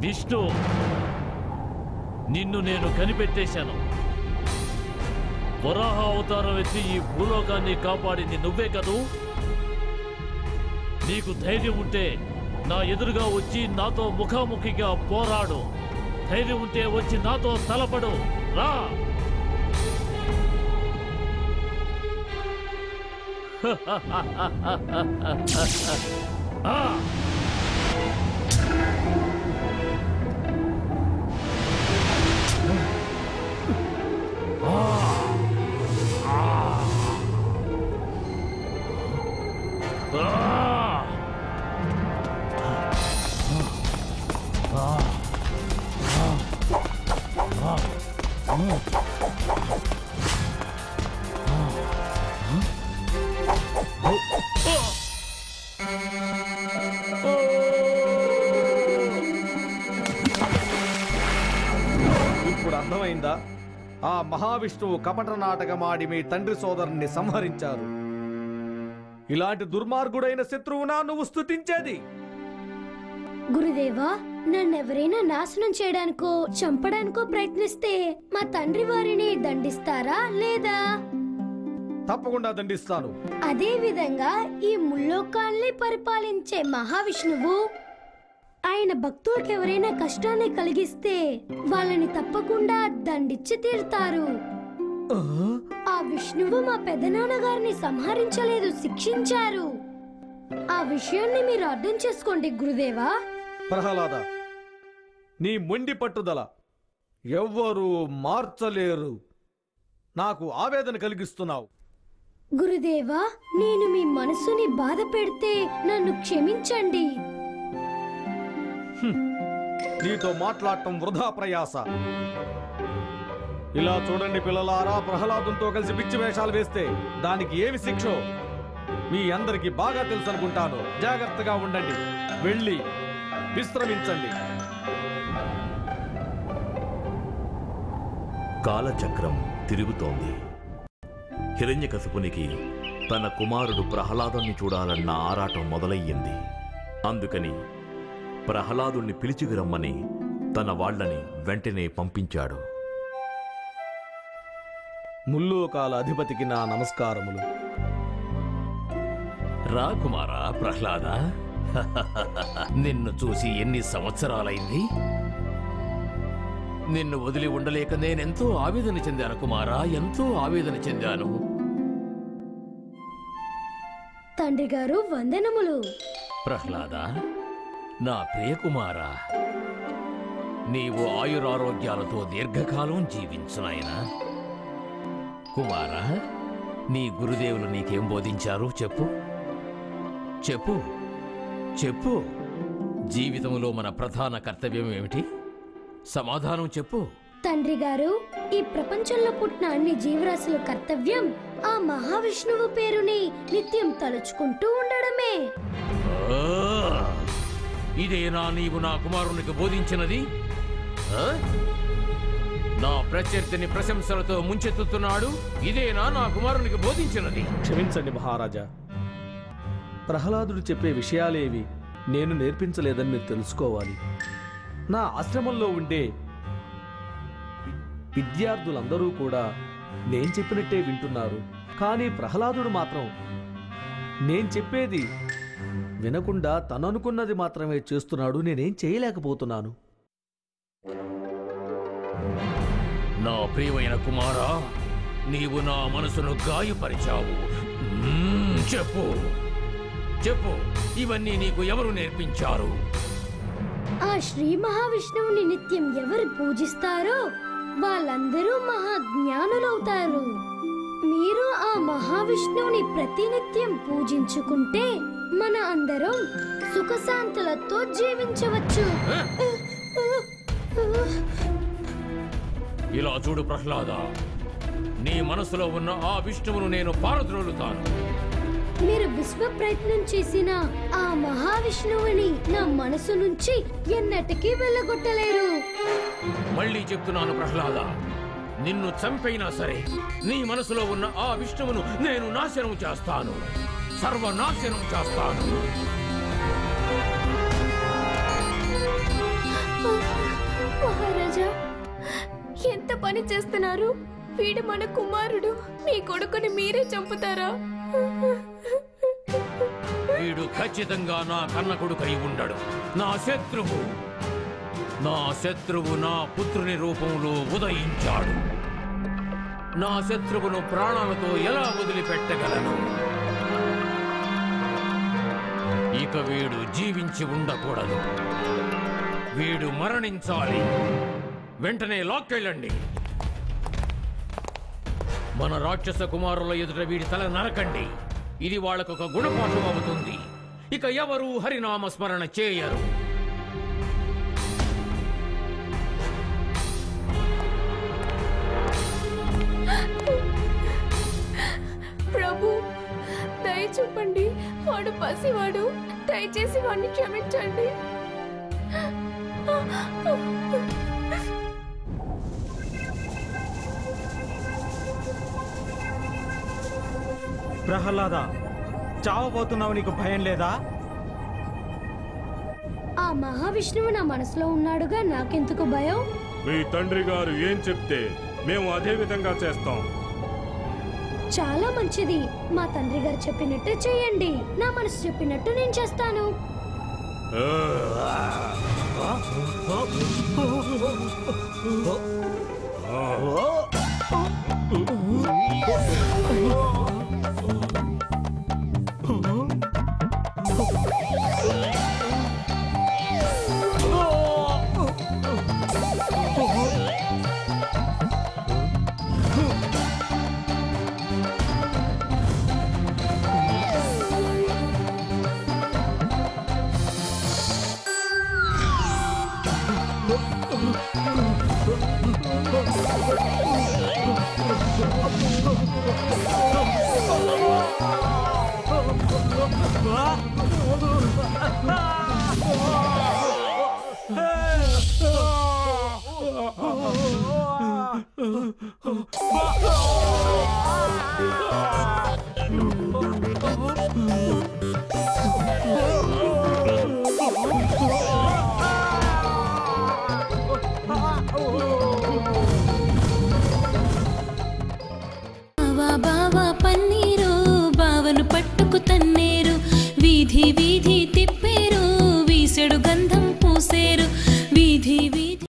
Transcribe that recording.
విష్ణు, నిన్ను నేను కనిపెట్టేశాను. వరాహ అవతారం ఎత్తి ఈ భూలోకాన్ని కాపాడింది నువ్వే కదూ? నీకు ధైర్యం ఉంటే నా ఎదురుగా వచ్చి నాతో ముఖాముఖిగా పోరాడు. ధైర్యం ఉంటే వచ్చి నాతో తలపడు. రా. ఇప్పుడు అర్థమైందా? ఆ మహావిష్ణువు కపట నాటకమాడి మీ తండ్రి సోదరుణ్ణి సంహరించారు. ఇలాంటి దుర్మార్గుడైన శత్రువునా నువ్వు స్తుతించేది? గురుదేవా, నన్నెవరైనా నాశనం చేయడానికో చంపడానికో ప్రయత్నిస్తే మా తండ్రి వారిని దండిస్తారా లేదా? తప్పకుండా దండిస్తాను. అదే విధంగా ఈ ముల్లోకాల్ని పరిపాలించే మహావిష్ణువు ఆయన భక్తులకు ఎవరైనా కష్టాన్ని కలిగిస్తే వాళ్ళని తప్పకుండా దండిచ్చి తీరుతారు. ఆ విష్ణువు మా పెదనాన్నగారిని సంహరించలేదు, శిక్షించారు. ఆ విషయాన్ని మీరు అర్థం చేసుకోండి గురుదేవా. ప్రహ్లాద, నీ మొండి పట్టుదల ఎవ్వరూ మార్చలేరు. నాకు ఆవేదన కలిగిస్తున్నావు. గురుదేవా, నేను మీ మనసుని బాధ పెడితే నన్ను క్షమించండి. నీతో మాట్లాడటం వృధా ప్రయాస. ఇలా చూడండి పిల్లలారా, ప్రహ్లాదంతో కలిసి పిచ్చి వేషాలు వేస్తే దానికి ఏమి శిక్షో మీ అందరికీ బాగా తెలుసు అనుకుంటాను. జాగ్రత్తగా ఉండండి. వెళ్ళి విశ్రమించండి. కాలచక్రం తిరుగుతోంది. హిరణ్యకశిపునికి తన కుమారుడు ప్రహ్లాదుని చూడాలన్న ఆరాటం మొదలయ్యింది. అందుకని ప్రహ్లాదుణ్ణి పిలిచిరమ్మని తన వాళ్లని వెంటనే పంపించాడు. ముల్లోకాల అధిపతికి నా నమస్కారములు. రా కుమారా ప్రహ్లాద, నిన్ను చూసి ఎన్ని సంవత్సరాలైంది. నిన్ను వదిలి ఉండలేక నేనెంతో ఆవేదన చెందాను కుమారా, ఎంతో ఆవేదన చెందాను. తండ్రి గారు వందనములు. ప్రహ్లాద, నా ప్రియకుమారా, నీవు ఆయురారోగ్యాలతో దీర్ఘకాలం జీవించునాయనా. కుమారా, నీ గురుదేవులు నీకేం బోధించారు చెప్పు చెప్పు చెప్పు. జీవితంలో మన ప్రధాన కర్తవ్యం ఏమిటి? సమాధానం చెప్పు. తండ్రి గారు, ఈ ప్రపంచంలో పుట్టిన అన్ని జీవరాశుల కర్తవ్యం ఆ మహావిష్ణువు పేరుని నిత్యం తలుచుకుంటూ ఉండడమే. ఇదేనా నీవు నా కుమారునికి బోధించినది? నా ప్రత్యర్థిని ప్రశంసలతో ముంచెత్తుతున్నాడు. ఇదేనా నా కుమారునికి బోధించినది? క్షమించండి మహారాజా. ప్రహ్లాదుడు చెప్పే విషయాలేవి నేను నేర్పించలేదని మీరు తెలుసుకోవాలి. నా ఆశ్రమంలో ఉండే విద్యార్థులందరూ కూడా నేను చెప్పినట్టే వింటున్నారు. కానీ ప్రహ్లాదుడు మాత్రం నేను చెప్పేది వినకుండా తను అనుకున్నది మాత్రమే చేస్తున్నాడు. నేనేం చేయలేకపోతున్నాను. నా ప్రియమైన కుమారా, నీవు నా మనసును గాయపరిచావు. చెప్పు చెప్పు, ఇవన్నీ నీకు ఎవరు నేర్పించారు? ఆ శ్రీ మహావిష్ణువుని నిత్యం ఎవరు పూజిస్తారో వాళ్ళందరూ మహాజ్ఞానులవుతారు. మీరు ఆ మహావిష్ణువుని ప్రతినిత్యం పూజించుకుంటే మన అందరం సుఖశాంతులతో జీవించవచ్చు. ఇలా చూడు ప్రహ్లాద, నీ మనసులో ఉన్న ఆ విష్ణువును నేను పారద్రోలుతాను. మీరు విశ్వ ప్రయత్నం చేసిన ఆ మహావిష్ణువుని నా మనసు నుంచి ఎన్నటికీ వెళ్ళగొట్టలేరు. మళ్ళీ చెప్తున్నాను ప్రహ్లాద, నిన్ను చంపైనా సరే నీ మనసులో ఉన్న ఆ విష్ణువును నేను నాశనం చేస్తాను, సర్వనాశనం చేస్తాను. మహారాజా, ఎంత పని చేస్తున్నారు? వీడు మన కుమారుడు. మీ కొడుకుని మీరే చంపుతారా? వీడు ఖచ్చితంగా నా కన్న కొడుకై ఉండడు. నా శత్రువు నా పుత్రుని రూపంలో ఉదయించాడు. నా శత్రువును ప్రాణాలతో ఎలా వదిలిపెట్టగలను? ఇక వీడు జీవించి ఉండకూడదు. వీడు మరణించాలి. వెంటనే లాక్కెళ్ళండి. మన రాక్షస కుమారుల ఎదుట వీడి తల నరకండి. ఇది వాళ్ళకొక గుణపాఠం అవుతుంది. ఇక ఎవరూ హరినామ స్మరణ చేయరు. ప్రభు, దయ చూపండి. వాడు పసివాడు. దయచేసి వాడిని క్షమించండి. ప్రహ్లాద, చావబోతున్నావు, నీకు భయం లేదా? ఆ మహావిష్ణువు నా మనసులో ఉన్నాడుగా, నాకెందుకు భయం? మీ తండ్రి గారు ఏం చెప్తే మేము అదే విధంగా చేస్తాం. చాలా మంచిది. మా తండ్రి గారు చెప్పినట్టు చేయండి. నా మనసు చెప్పినట్టు నేను చేస్తాను. Ah!